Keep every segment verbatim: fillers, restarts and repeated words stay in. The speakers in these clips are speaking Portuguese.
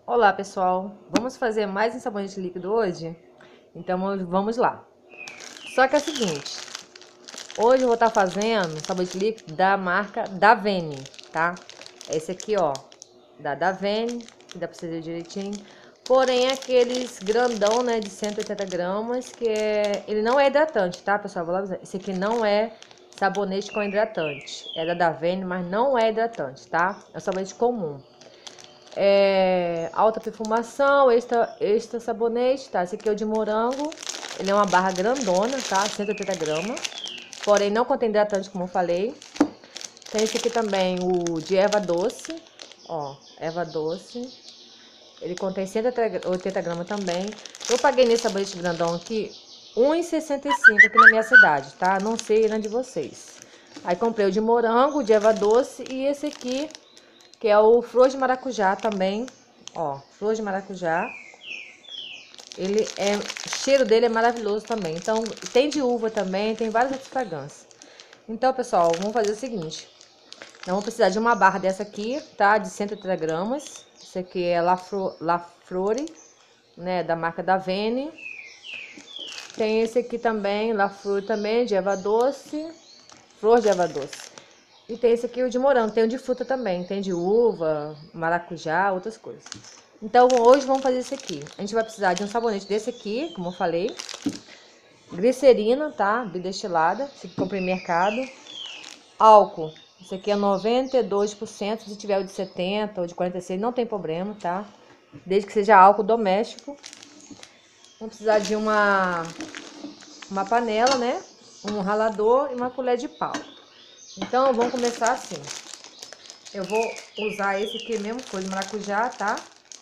Olá pessoal, vamos fazer mais um sabonete líquido hoje? Então vamos lá. Só que é o seguinte, hoje eu vou estar fazendo sabonete líquido da marca Davene, tá? Esse aqui, ó, da Davene, que dá pra você ver direitinho. Porém, é aqueles grandão, né, de cento e oitenta gramas, que é... ele não é hidratante, tá, pessoal? Vou lá avisar. Esse aqui não é sabonete com hidratante. É da Davene, mas não é hidratante, tá? É um sabonete comum. É, alta perfumação, extra, extra sabonete, tá? Esse aqui é o de morango, ele é uma barra grandona, tá? cento e oitenta gramas, porém não contém hidratante, como eu falei. Tem esse aqui também, o de erva doce, ó, erva doce, ele contém cento e oitenta gramas também. Eu paguei nesse sabonete grandão aqui um real e sessenta e cinco aqui na minha cidade, tá? Não sei na de vocês. Aí comprei o de morango, de erva doce e esse aqui, que é o flor de maracujá também, ó, flor de maracujá. Ele é, o cheiro dele é maravilhoso também. Então, tem de uva também, tem várias outras fragrâncias. Então, pessoal, vamos fazer o seguinte. Nós vamos precisar de uma barra dessa aqui, tá? De cento e trinta gramas. Esse aqui é La, Fro, La Flore, né? Da marca Davene. Tem esse aqui também, La Flore também, de erva doce. Flor de erva doce. E tem esse aqui, o de morango, tem o de fruta também, tem de uva, maracujá, outras coisas. Então, hoje vamos fazer esse aqui. A gente vai precisar de um sabonete desse aqui, como eu falei. Glicerina, tá? Bidestilada, esse aqui comprei no mercado. Álcool, esse aqui é noventa e dois por cento, se tiver o de setenta ou de quarenta e seis, não tem problema, tá? Desde que seja álcool doméstico. Vamos precisar de uma, uma panela, né? Um ralador e uma colher de pau. Então, vamos começar assim. Eu vou usar esse aqui mesmo, flor de maracujá, tá?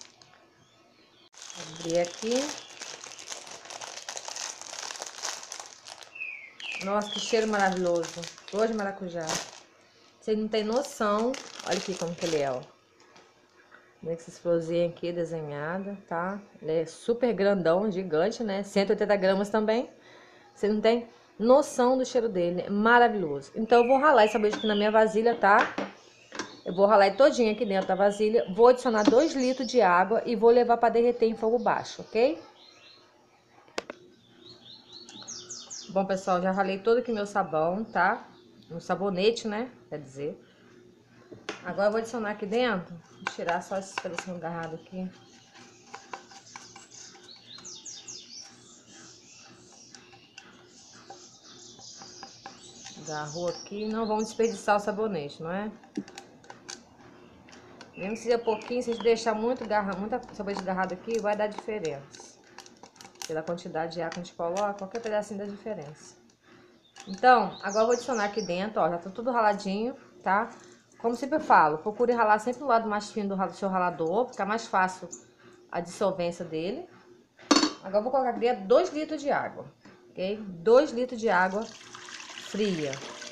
Abrir aqui. Nossa, que cheiro maravilhoso. Flor de maracujá. Vocês não tem noção. Olha aqui como que ele é, ó. Essas florzinhas aqui desenhadas, tá? Ele é super grandão, gigante, né? cento e oitenta gramas também. Vocês não tem noção do cheiro dele. É maravilhoso. Então, eu vou ralar esse sabonete aqui na minha vasilha, tá? Eu vou ralar ele todinho aqui dentro da vasilha. Vou adicionar dois litros de água e vou levar para derreter em fogo baixo, ok? Bom, pessoal, já ralei todo aqui meu sabão, tá? Um sabonete, né? Quer dizer. Agora eu vou adicionar aqui dentro. Vou tirar só esses pedacinhos agarrados aqui. Agarrou aqui. Não vamos desperdiçar o sabonete, não é? Mesmo que seja pouquinho, se a gente deixar muito garra, muita sabonete agarrado aqui, vai dar diferença. Pela quantidade de água que a gente coloca, qualquer pedacinho dá diferença. Então, agora eu vou adicionar aqui dentro, ó, já tá tudo raladinho, tá? Como sempre eu falo, procure ralar sempre no lado mais fino do seu ralador, fica mais fácil a dissolvência dele. Agora eu vou colocar aqui dentro dois litros de água, ok? dois litros de água fria.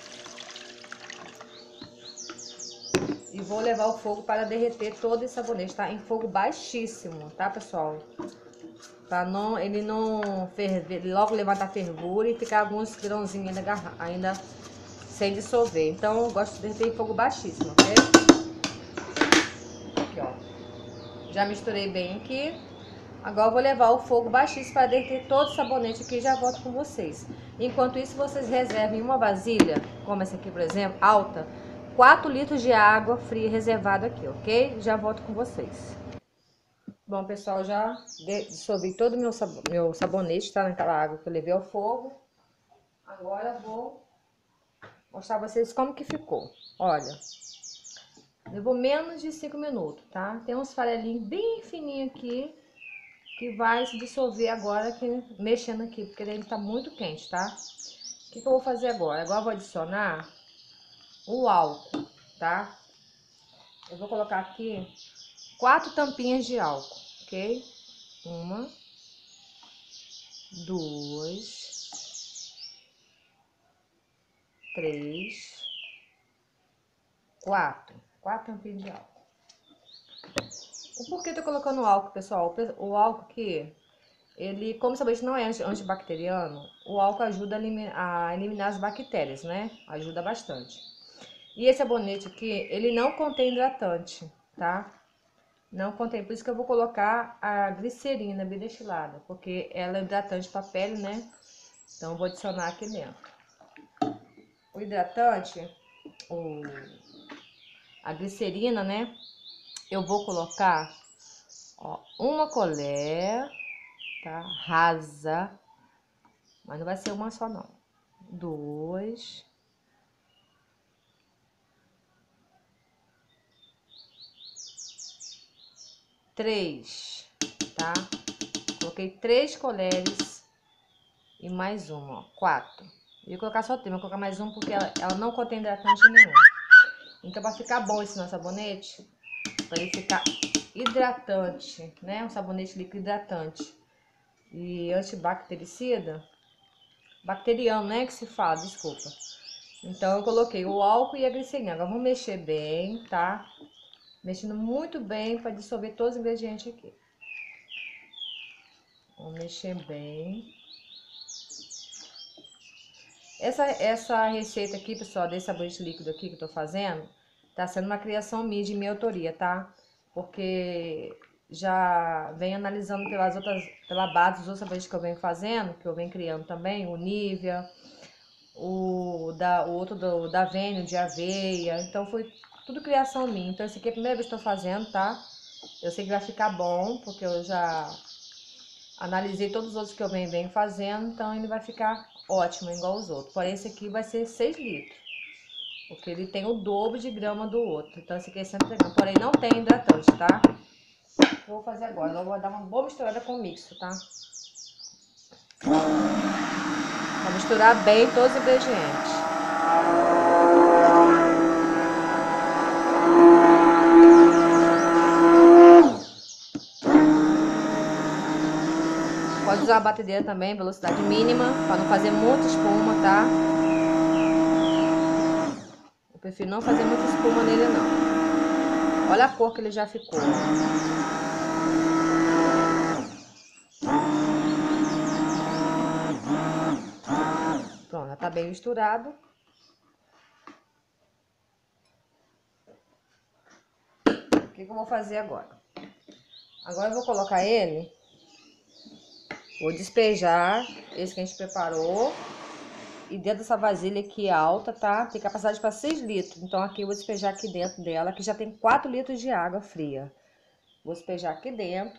E vou levar o fogo para derreter todo esse sabonete, tá? Em fogo baixíssimo, tá, pessoal? Pra não, ele não ferver, logo levantar fervura e ficar alguns grãozinhos ainda, ainda sem dissolver. Então, eu gosto de derreter em fogo baixíssimo, ok? Aqui, ó. Já misturei bem aqui. Agora eu vou levar o fogo baixíssimo para derreter todo o sabonete aqui e já volto com vocês. Enquanto isso, vocês reservem uma vasilha, como essa aqui, por exemplo, alta, quatro litros de água fria reservada aqui, ok? Já volto com vocês. Bom, pessoal, já dissolvi todo o meu, sab meu sabonete, tá? Naquela água que eu levei ao fogo. Agora eu vou mostrar pra vocês como que ficou. Olha, levou menos de cinco minutos, tá? Tem uns farelinhos bem fininhos aqui que vai se dissolver agora aqui, mexendo aqui, porque ele tá muito quente, tá? O que que eu vou fazer agora? Agora eu vou adicionar o álcool, tá? Eu vou colocar aqui quatro tampinhas de álcool, ok? Uma, duas, três, quatro. Quatro tampinhas de álcool. O porquê eu tô colocando álcool, pessoal? O álcool que ele, como sabonete não é antibacteriano, o álcool ajuda a eliminar, a eliminar as bactérias, né? Ajuda bastante. E esse sabonete aqui, ele não contém hidratante, tá? Não contém, por isso que eu vou colocar a glicerina bem destilada, porque ela é hidratante para a pele, né? Então eu vou adicionar aqui dentro. O hidratante, o, a glicerina, né? Eu vou colocar, ó, uma colher, tá? Rasa, mas não vai ser uma só não. Dois. Três, tá? Coloquei três colheres e mais uma, ó, quatro. Eu ia colocar só três, vou colocar mais um porque ela, ela não contém hidratante nenhum. Então, para ficar bom esse nosso sabonete, para ele ficar hidratante, né? Um sabonete líquido hidratante e antibactericida, bacteriano, né? Que se fala, desculpa. Então, eu coloquei o álcool e a glicerina. Agora, vamos mexer bem, tá? Mexendo muito bem para dissolver todos os ingredientes aqui. Vamos mexer bem. Essa, essa receita aqui, pessoal, desse sabonete líquido aqui que eu tô fazendo, tá sendo uma criação minha, de minha autoria, tá? Porque já venho analisando pelas outras, pela base dos outros sabonetes que eu venho fazendo, que eu venho criando também, o Nivea, o, da, o outro do, da Vênio, de aveia. Então foi tudo criação minha. Então esse aqui é a primeira vez que eu tô fazendo, tá? Eu sei que vai ficar bom, porque eu já analisei todos os outros que eu venho, venho fazendo, então ele vai ficar ótimo, igual os outros. Porém, esse aqui vai ser seis litros, porque ele tem o dobro de grama do outro. Então, esse aqui é cento e trinta gramas, porém não tem hidratante, tá? Eu vou fazer agora, eu vou dar uma boa misturada com o mixo, tá? Vou misturar bem todos os ingredientes. Pode usar a batedeira também, velocidade mínima, para não fazer muita espuma, tá? Eu prefiro não fazer muita espuma nele, não. Olha a cor que ele já ficou. Pronto, já tá bem misturado. O que que eu vou fazer agora? Agora eu vou colocar ele, vou despejar esse que a gente preparou. E dentro dessa vasilha aqui alta, tá? Tem capacidade para seis litros. Então aqui eu vou despejar aqui dentro dela, que já tem quatro litros de água fria. Vou despejar aqui dentro.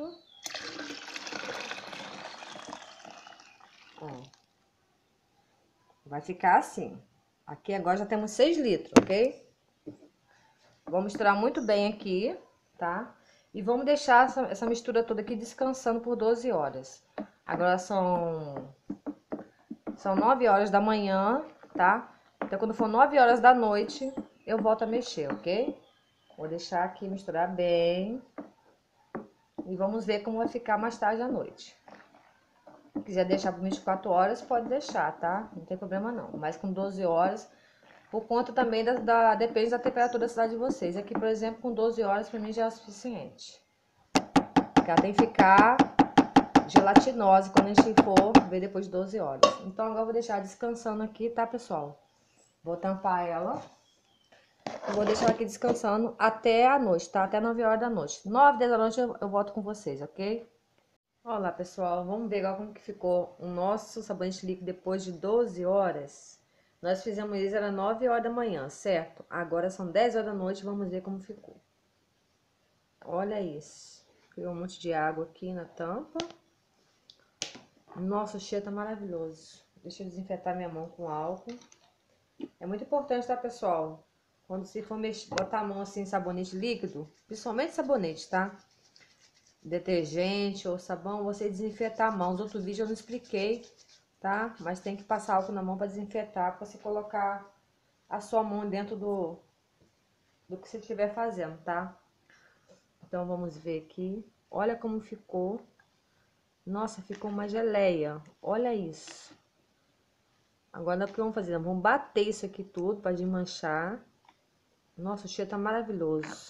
Ó. Vai ficar assim. Aqui agora já temos seis litros, ok? Vou misturar muito bem aqui, tá? E vamos deixar essa, essa mistura toda aqui descansando por doze horas. Agora são, são nove horas da manhã, tá? Então, quando for nove horas da noite, eu volto a mexer, ok? Vou deixar aqui misturar bem. E vamos ver como vai ficar mais tarde à noite. Se quiser deixar por vinte e quatro horas, pode deixar, tá? Não tem problema não. Mas com doze horas, por conta também da, da... depende da temperatura da cidade de vocês. Aqui, por exemplo, com doze horas, pra mim já é o suficiente. Porque ela tem que ficar gelatinosa quando a gente for ver depois de doze horas. Então, agora eu vou deixar descansando aqui, tá, pessoal? Vou tampar ela. Eu vou deixar ela aqui descansando até a noite, tá? Até nove horas da noite. nove, dez da noite eu, eu volto com vocês, ok? Olá, pessoal. Vamos ver agora como que ficou o nosso sabonete líquido depois de doze horas. Nós fizemos isso, era nove horas da manhã, certo? Agora são dez horas da noite, vamos ver como ficou. Olha isso. Criou um monte de água aqui na tampa. Nossa, o cheiro tá maravilhoso. Deixa eu desinfetar minha mão com álcool. É muito importante, tá, pessoal? Quando se for mexer, botar a mão assim em sabonete líquido, principalmente sabonete, tá? Detergente ou sabão, você desinfetar a mão. No outro vídeo eu não expliquei, tá? Mas tem que passar álcool na mão para desinfetar, para você colocar a sua mão dentro do, do que você estiver fazendo, tá? Então vamos ver aqui. Olha como ficou. Nossa, ficou uma geleia. Olha isso. Agora o que vamos fazer? Vamos bater isso aqui tudo para desmanchar. Nossa, o cheiro tá maravilhoso.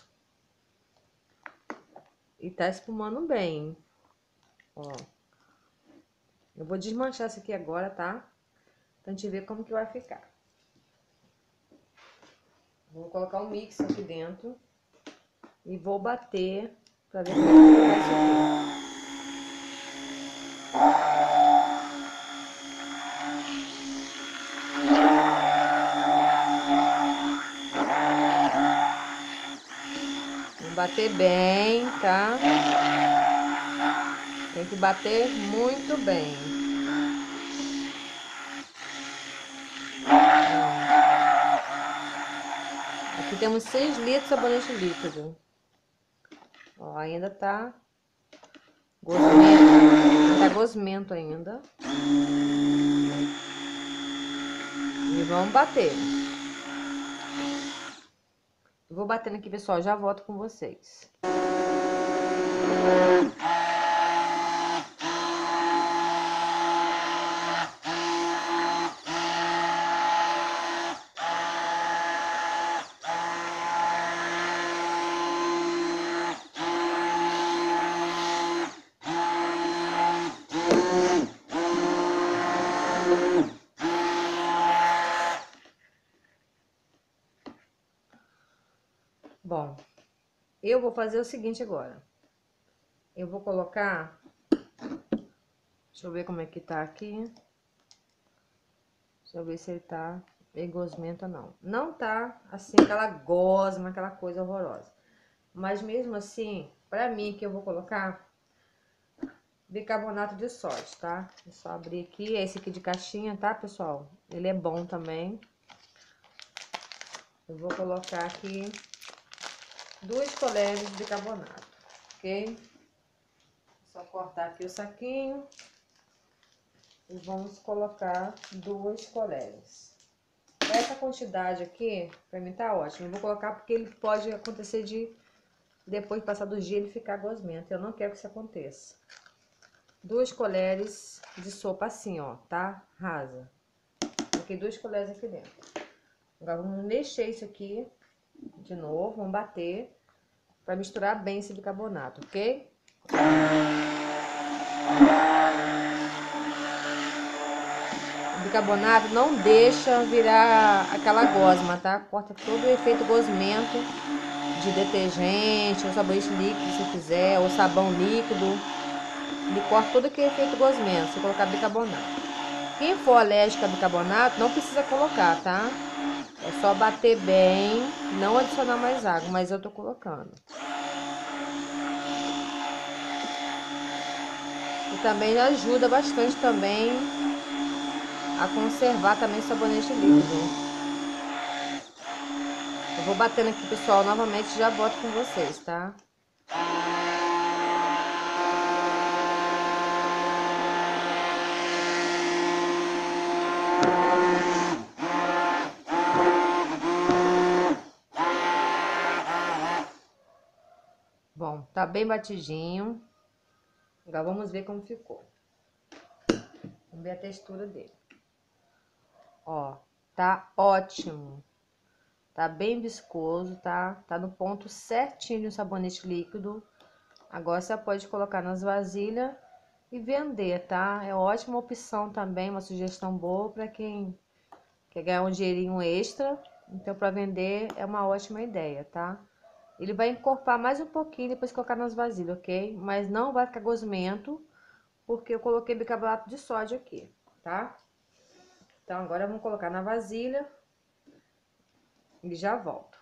E tá espumando bem. Ó. Eu vou desmanchar isso aqui agora, tá? Pra gente ver como que vai ficar. Vou colocar o mix aqui dentro. E vou bater Pra ver como é que vai ficar isso aqui. Bater bem, tá? Tem que bater muito bem. Aqui temos seis litros de sabonete líquido. Ó, ainda tá gosmento, tá gosmento ainda. E vamos bater. Eu vou batendo aqui, pessoal, já volto com vocês. Bom, eu vou fazer o seguinte agora. Eu vou colocar... Deixa eu ver como é que tá aqui. Deixa eu ver se ele tá bem gosmento ou não. Não tá, assim, aquela gosma, aquela coisa horrorosa. Mas mesmo assim, pra mim, que eu vou colocar bicarbonato de sódio, tá? É só abrir aqui. Esse aqui de caixinha, tá, pessoal? Ele é bom também. Eu vou colocar aqui duas colheres de bicarbonato, ok? Só cortar aqui o saquinho. E vamos colocar duas colheres. Essa quantidade aqui, pra mim tá ótimo. Eu vou colocar porque ele pode acontecer de, depois de passar do dia, ele ficar gosmento. Eu não quero que isso aconteça. Duas colheres de sopa assim, ó, tá? Rasa. Coloquei duas colheres aqui dentro. Agora vamos mexer isso aqui de novo, vamos bater pra misturar bem esse bicarbonato, ok? O bicarbonato não deixa virar aquela gosma, tá? Corta todo o efeito gosmento de detergente, ou sabonete líquido se quiser, ou sabão líquido. Ele corta todo aquele efeito gosmento se colocar bicarbonato. Quem for alérgico a bicarbonato não precisa colocar, tá? É só bater bem, não adicionar mais água, mas eu tô colocando. E também ajuda bastante também a conservar também sabonete líquido. Eu vou batendo aqui, pessoal, novamente, já volto com vocês, tá? Bom, tá bem batidinho. Agora vamos ver como ficou. Vamos ver a textura dele. Ó, tá ótimo. Tá bem viscoso, tá? Tá no ponto certinho o sabonete líquido. Agora você pode colocar nas vasilhas e vender, tá? É ótima opção também, uma sugestão boa para quem quer ganhar um dinheirinho extra. Então, para vender é uma ótima ideia, tá? Ele vai encorpar mais um pouquinho depois de colocar nas vasilhas, ok? Mas não vai ficar gosmento, porque eu coloquei bicarbonato de sódio aqui, tá? Então, agora vamos colocar na vasilha e já volto.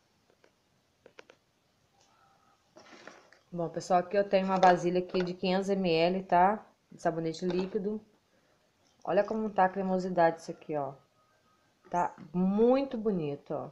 Bom, pessoal, aqui eu tenho uma vasilha aqui de quinhentos mililitros, tá? De sabonete líquido. Olha como tá a cremosidade disso aqui, ó. Tá muito bonito, ó.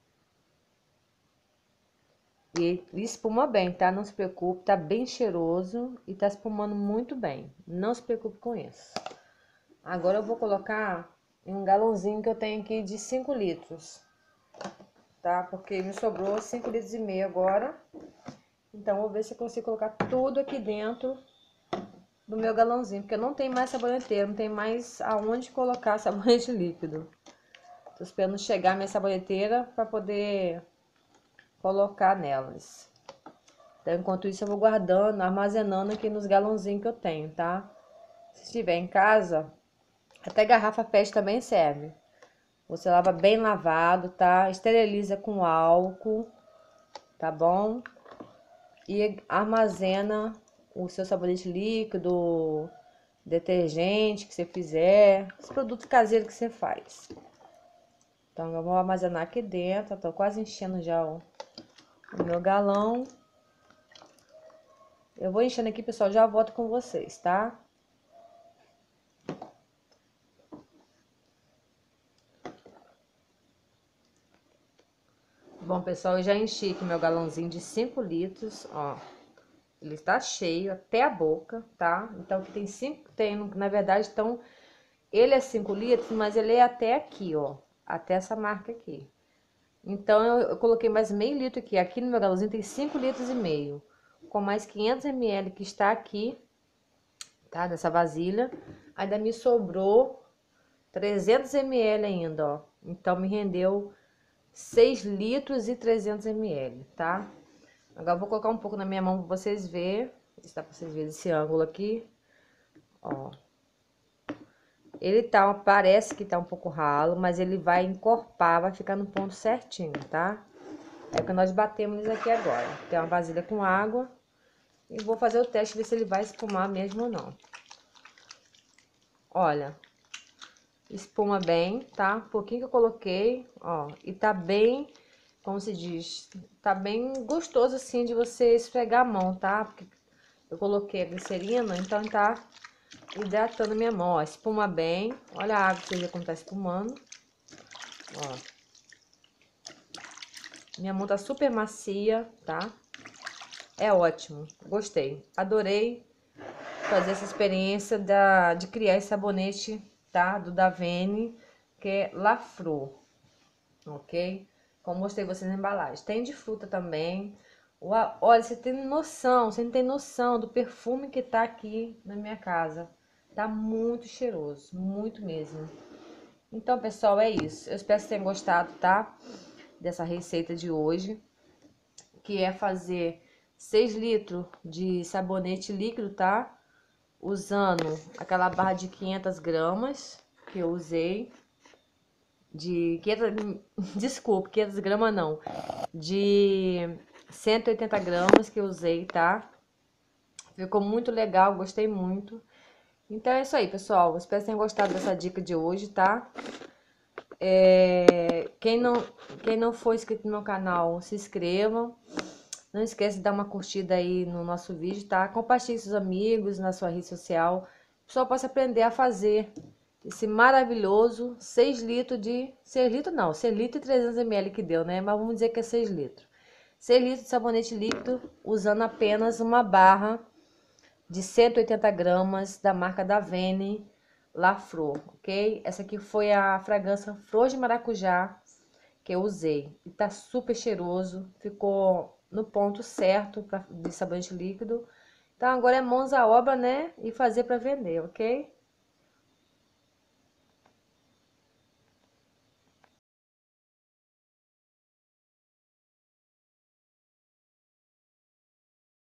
E espuma bem, tá? Não se preocupe, tá bem cheiroso e tá espumando muito bem. Não se preocupe com isso. Agora eu vou colocar em um galãozinho que eu tenho aqui de cinco litros, tá? Porque me sobrou cinco litros e meio agora. Então, vou ver se eu consigo colocar tudo aqui dentro do meu galãozinho, porque eu não tenho mais saboneteira, não tem mais aonde colocar sabonete líquido. Tô esperando chegar a minha saboneteira para poder colocar nelas. Então, enquanto isso, eu vou guardando, armazenando aqui nos galãozinhos que eu tenho, tá? Se estiver em casa, até garrafa P E T também serve. Você lava bem lavado, tá? Esteriliza com álcool, tá bom? e armazena o seu sabonete líquido, detergente que você fizer, os produtos caseiros que você faz. Então eu vou armazenar aqui dentro, tô quase enchendo já o, o meu galão. Eu vou enchendo aqui, pessoal, já volto com vocês, tá? Bom, pessoal, eu já enchi aqui meu galãozinho de cinco litros, ó. Ele tá cheio até a boca, tá? Então, aqui tem cinco, tem, na verdade, então, ele é cinco litros, mas ele é até aqui, ó. Até essa marca aqui. Então, eu, eu coloquei mais meio litro aqui. Aqui no meu galãozinho tem cinco litros e meio. Com mais quinhentos mililitros que está aqui, tá? Dessa vasilha. Ainda me sobrou trezentos mililitros ainda, ó. Então, me rendeu seis litros e trezentos mililitros, tá? Agora eu vou colocar um pouco na minha mão pra vocês verem. Dá pra vocês verem esse ângulo aqui. Ó. Ele tá, parece que tá um pouco ralo, mas ele vai encorpar, vai ficar no ponto certinho, tá? É o que nós batemos isso aqui agora. Tem uma vasilha com água. E vou fazer o teste, ver se ele vai espumar mesmo ou não. Olha. Espuma bem, tá? Um pouquinho que eu coloquei, ó. E tá bem, como se diz, tá bem gostoso assim de você esfregar a mão, tá? Porque eu coloquei a glicerina, então tá hidratando a minha mão, ó. Espuma bem. Olha a água, você vê como tá espumando. Ó. Minha mão tá super macia, tá? É ótimo. Gostei. Adorei fazer essa experiência da, de criar esse sabonete, tá? Do Davene, que é Lafro. Ok? Como mostrei vocês na embalagem. Tem de fruta também. Olha, você tem noção, você não tem noção do perfume que tá aqui na minha casa. Tá muito cheiroso, muito mesmo. Então, pessoal, é isso. Eu espero que vocês tenham gostado, tá? Dessa receita de hoje. Que é fazer seis litros de sabonete líquido, tá? Usando aquela barra de quinhentas gramas que eu usei. De quinhentas, desculpa, quinhentas gramas não, de cento e oitenta gramas que eu usei, tá? Ficou muito legal, gostei muito. Então é isso aí, pessoal. Espero que tenham gostado dessa dica de hoje, tá? É, quem não, quem não for inscrito no meu canal, se inscreva. Não esquece de dar uma curtida aí no nosso vídeo, tá? Compartilhe com seus amigos na sua rede social. O pessoal possa aprender a fazer esse maravilhoso seis litros de... seis litros não, seis litros e trezentos mililitros que deu, né? Mas vamos dizer que é seis litros. seis litros de sabonete líquido usando apenas uma barra de cento e oitenta gramas da marca Davene Lafro, ok? Essa aqui foi a fragrância Flor de Maracujá que eu usei. E tá super cheiroso, ficou no ponto certo pra, de sabonete líquido. Então agora é mãos à obra, né? E fazer para vender, ok?